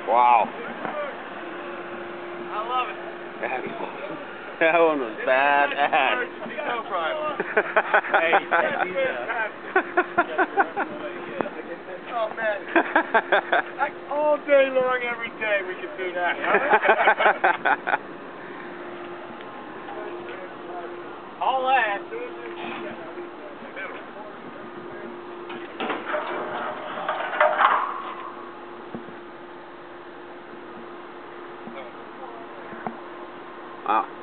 Wow. I love it. That one was bad ass. Hey, oh man. Like all day long, every day we can do that. All that. Wow.